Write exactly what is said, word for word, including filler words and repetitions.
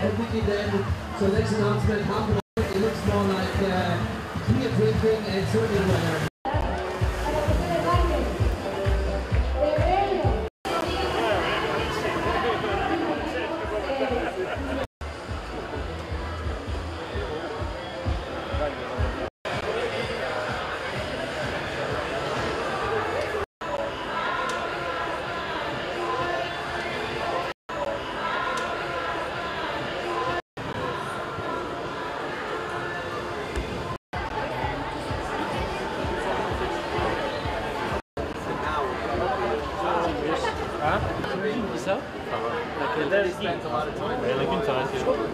thinking then, so next announcement, half an hour, it looks more like uh, beer drinking and certainly weather. Ça va. Spent a lot of time. Really good time.